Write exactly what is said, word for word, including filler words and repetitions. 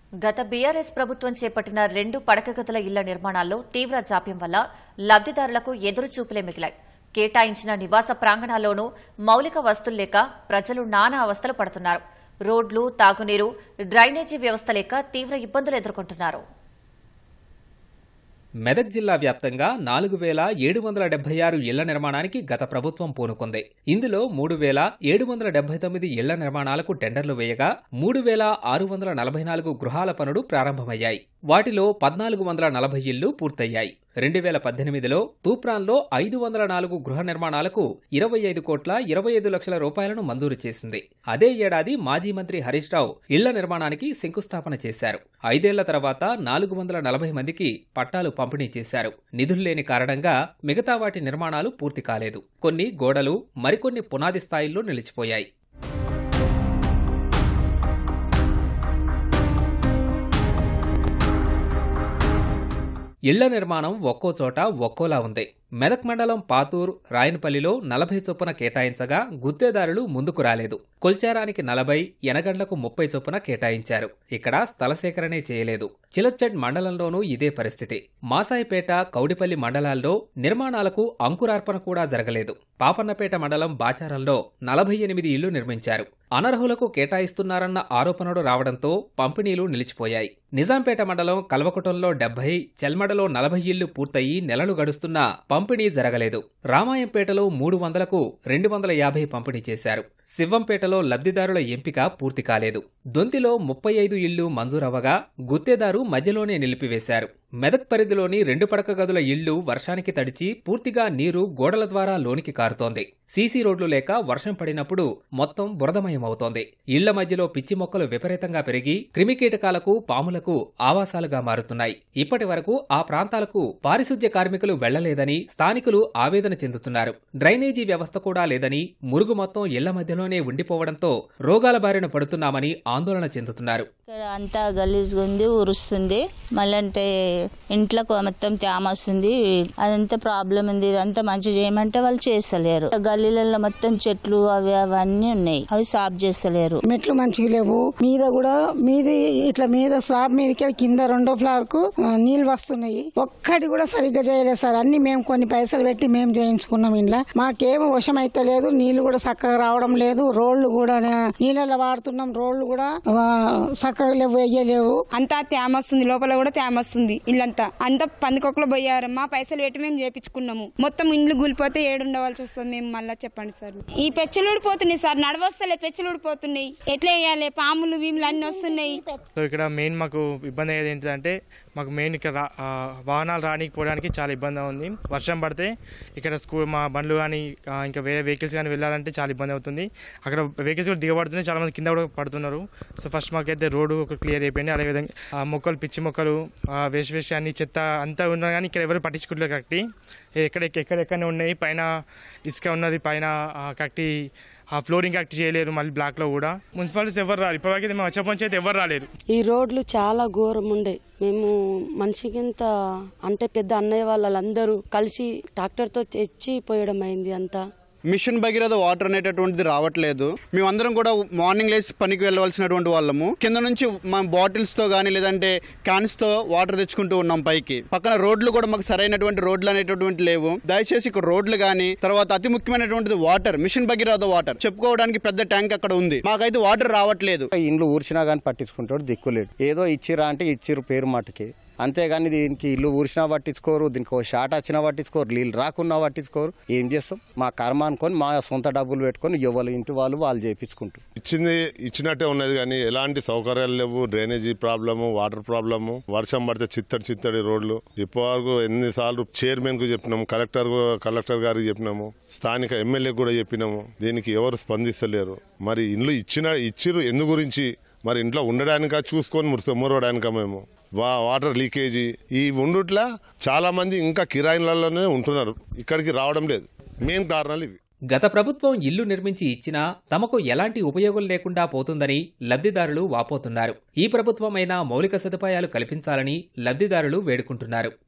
గత బీఆర్ఎస్ ప్రభుత్వం చేపట్టిన రెండు పడకగదుల ఇళ్ల నిర్మాణాల్లో తీవ్ర జాప్యం వల్ల లబ్దిదారులకు ఎదురుచూపులే మిగిలాయి. కేటాయించిన నివాస ప్రాంగణాల్లోనూ మౌలిక వస్తులు లేక ప్రజలు నానా అవస్థలు పడుతున్నారు. రోడ్లు, తాగునీరు, డ్రైనేజీ వ్యవస్థ లేక తీవ్ర ఇబ్బందులు ఎదుర్కొంటున్నారు. మెదక్ జిల్లా వ్యాప్తంగా నాలుగు వేల ఏడు వందల డెబ్బై ఆరు ఇళ్ల నిర్మాణానికి గత ప్రభుత్వం పూనుకుంది. ఇందులో మూడు వేల ఏడు వందల డెబ్బై తొమ్మిది ఇళ్ల నిర్మాణాలకు టెండర్లు వేయగా మూడు వేల ఆరు వందల నలభై నాలుగు గృహాల పనులు ప్రారంభమయ్యాయి. వాటిలో పద్నాలుగు వందల నలభై ఇళ్లు పూర్తయ్యాయి. రెండు వేల పద్దెనిమిదిలో తూప్రాన్లో ఐదు వందల నాలుగు గృహ నిర్మాణాలకు ఇరవై ఐదు కోట్ల ఇరవై ఐదు లక్షల రూపాయలను మంజూరు చేసింది. అదే ఏడాది మాజీ మంత్రి హరీష్ రావు ఇళ్ల నిర్మాణానికి శంకుస్థాపన చేశారు. ఐదేళ్ల తర్వాత నాలుగు వందల నలభై మందికి పట్టాలు పంపిణీ చేశారు. నిధులు లేని కారణంగా మిగతా వాటి నిర్మాణాలు పూర్తి కాలేదు. కొన్ని గోడలు, మరికొన్ని పునాది స్థాయిల్లో నిలిచిపోయాయి. ఇళ్ల నిర్మాణం ఒక్కో చోట ఒక్కోలా ఉంది. మెదక్ మండలం పాతూర్, రాయనపల్లిలో నలభై చొప్పున కేటాయించగా గుత్తేదారులు ముందుకు రాలేదు. కొల్చారానికి నలభై, ఎనగండ్లకు ముప్పై చొప్పున కేటాయించారు. ఇక్కడ స్థల సేకరణే చేయలేదు. చిలప్చెడ్ మండలంలోనూ ఇదే పరిస్థితి. మాసాయిపేట, కౌడిపల్లి మండలాల్లో నిర్మాణాలకు అంకురార్పణ కూడా జరగలేదు. పాపన్నపేట మండలం బాచారంలో నలభై ఎనిమిది ఇళ్లు నిర్మించారు. అనర్హులకు కేటాయిస్తున్నారన్న ఆరోపణలు రావడంతో పంపిణీలు నిలిచిపోయాయి. నిజాంపేట మండలం కల్వకుటంలో డెబ్బై, చెల్మడలో నలభై ఇళ్లు పూర్తయి నెలలు గడుస్తున్నా పంపిణీ జరగలేదు. రామాయంపేటలో మూడు వందలకు రెండు వందల యాభై పంపిణీ చేశారు. శివంపేటలో లబ్దిదారుల ఎంపిక పూర్తి కాలేదు. దొంతిలో ముప్పై ఐదు ఇళ్లు మంజూరవ్వగా గుత్తేదారు మధ్యలోనే నిలిపివేశారు. మెదక్ పరిధిలోని రెండు పడక గదుల ఇళ్లు వర్షానికి తడిచి పూర్తిగా నీరు గోడల ద్వారా లోనికి కారుతోంది. సీసీ రోడ్లు లేక వర్షం పడినప్పుడు మొత్తం బురదమయమవుతోంది. ఇళ్ల మధ్యలో పిచ్చి మొక్కలు విపరీతంగా పెరిగి క్రిమికీటకాలకు, పాములకు ఆవాసాలుగా మారుతున్నాయి. ఇప్పటి వరకు ఆ ప్రాంతాలకు పారిశుద్ధ్య కార్మికులు వెళ్లలేదని స్థానికులు ఆవేదన చెందుతున్నారు. డ్రైనేజీ వ్యవస్థ కూడా లేదని, మురుగు మొత్తం ఇళ్ల మధ్యలోనే ఉండిపోవడంతో రోగాల బారిన పడుతున్నామని ఆందోళన చెందుతున్నారు. అంతా గలీజ్గా ఉంది, ఉరుస్తుంది. మళ్ళంటే ఇంట్లో మొత్తం తేమ వస్తుంది. అదంతా ప్రాబ్లం ఉంది. ఇదంతా మంచి చేయమంటే వాళ్ళు చేస్తలేరు. గల్లీలలో మొత్తం చెట్లు అవి అవన్నీ ఉన్నాయి, అవి సాఫ్ చేస్తలేరు. మెట్లు మంచిగా లేవు. మీద కూడా మీది ఇట్లా మీద స్లాబ్ మీదకి కింద రెండో ఫ్లోర్ కు నీళ్లు వస్తున్నాయి. ఒక్కటి కూడా సరిగ్గా చేయలేదు సార్. అన్ని మేము కొన్ని పైసలు పెట్టి మేము చేయించుకున్నాం. ఇంట్లో మాకేమో వశం అయితే లేదు. నీళ్లు కూడా చక్కగా రావడం లేదు. రోడ్లు కూడా నీళ్ళలో వాడుతున్నాం. రోడ్లు కూడా చక్కగా లేవు, వేయలేవు. అంతా తేమ వస్తుంది, లోపల కూడా తేమ వస్తుంది. ఇల్లంతా అంతా పందికొక్కలు పోయారు. మా పైసలు పెట్టి మేము చేపించుకున్నాము. మొత్తం ఇండ్లు కూలిపోతే ఏడుండవలసి వస్తుంది. మేము మళ్ళీ చెప్పండి సార్. ఈ పెచ్చలు ఊడిపోతున్నాయి సార్, నడవస్తలే, పెచ్చలు ఊడిపోతున్నాయి. ఎట్లా వేయాలి? పాములు, భీములు అన్ని వస్తున్నాయి. సో ఇక్కడ మెయిన్ మాకు ఇబ్బంది అయ్యేది ఏంటంటే మాకు మెయిన్ ఇక్కడ వాహనాలు రానికి పోవడానికి చాలా ఇబ్బంది ఉంది. వర్షం పడితే ఇక్కడ స్కూల్ మా బండ్లు కానీ ఇంకా వేరే వెహికల్స్ కానీ వెళ్ళాలంటే చాలా ఇబ్బంది అవుతుంది. అక్కడ వెహికల్స్ కూడా దిగబడుతున్నాయి, చాలా మంది కింద కూడా పడుతున్నారు. సో ఫస్ట్ మాకైతే రోడ్డు క్లియర్ అయిపోయింది. అదేవిధంగా మొక్కలు, పిచ్చి మొక్కలు, వేస్ట్ వేస్ట్ అన్ని చెత్త అంతా ఉన్నా కానీ ఇక్కడ ఎవరు పట్టించుకోవట్లేదు. కరెక్ట్ ఎక్కడ ఎక్కడెక్కడనే ఉన్నాయి. పైన ఇసుక ఉన్నది, పైన కరెక్ట్ ఆ ఫ్లోరింగ్ కరెక్ట్ చేయలేరు. మళ్ళీ బ్లాక్ లో కూడా మున్సిపాలిటీస్ ఎవరు రాలేదు. ఇప్పటివరకు మేము వచ్చే అయితే ఎవరు రాలేరు. ఈ రోడ్లు చాలా ఘోరం ఉండే. మేము మనిషికింత అంటే పెద్ద అన్నయ్య వాళ్ళందరూ కలిసి ట్రాక్టర్ తో తెచ్చి పోయడం అయింది. అంతా మిషన్ భగీరథ వాటర్ అనేటటువంటిది రావట్లేదు. మేమందరం కూడా మార్నింగ్ లేసి పనికి వెళ్ళవలసినటువంటి వాళ్ళము. కింద నుంచి మా బాటిల్స్ తో గానీ లేదంటే క్యాన్స్ తో వాటర్ తెచ్చుకుంటూ ఉన్నాం పైకి. పక్కన రోడ్లు కూడా మాకు సరైనటువంటి రోడ్లు అనేటటువంటి లేవు. దయచేసి ఇక్కడ రోడ్లు గానీ, తర్వాత అతి ముఖ్యమైనటువంటిది వాటర్, మిషన్ భగీరథ వాటర్ చెప్పుకోవడానికి పెద్ద ట్యాంక్ అక్కడ ఉంది. మాకైతే వాటర్ రావట్లేదు. ఇండ్లు ఊర్చినా గానీ పట్టించుకుంటాడు దిక్కులేడు. ఏదో ఇచ్చిరా అంటే ఇచ్చిరు పేరు మాటకి, అంతేగాని దీనికి ఇల్లు ఊరిసినా పట్టించుకోరు, దీనికి ఒక షాట్ వచ్చినా పట్టించుకోరు, నీళ్ళు రాకున్నా పట్టించుకోరు. ఏం చేస్తాం? మా కర్మ అనుకొని మా సొంత డబ్బులు పెట్టుకొని ఎవరు ఇంటి వాళ్ళు వాళ్ళు చేయించుకుంటారు. ఇచ్చింది ఇచ్చినట్టే ఉన్నది కానీ ఎలాంటి సౌకర్యాలు లేవు. డ్రైనేజీ ప్రాబ్లము, వాటర్ ప్రాబ్లము, వర్షం పడితే చిత్తడి చిత్తడి రోడ్లు. ఇప్పటివరకు ఎన్నిసార్లు చైర్మన్ కు చెప్పినాము, కలెక్టర్ కలెక్టర్ గారికి చెప్పినాము, స్థానిక ఎమ్మెల్యే కూడా చెప్పినాము. దీనికి ఎవరు స్పందిస్తలేరు. మరి ఇల్లు ఇచ్చిన ఇచ్చిరు ఎందు గురించి? మరి ఇంట్లో ఉండడానికా చూసుకొని మురవడానికా? మేము వాటర్ లీకేజీ ఈ ఉండుట్లా చాలా మంది ఇంకా కిరాయిలలోనే ఉంటున్నారు, ఇక్కడికి రావడం లేదు. మెయిన్ కారణాలు ఇవి. గత ప్రభుత్వం ఇల్లు నిర్మించి ఇచ్చినా తమకు ఎలాంటి ఉపయోగం లేకుండా పోతుందని లబ్దిదారులు వాపోతున్నారు. ఈ ప్రభుత్వమైనా మౌలిక సదుపాయాలు కల్పించాలని లబ్దిదారులు వేడుకుంటున్నారు.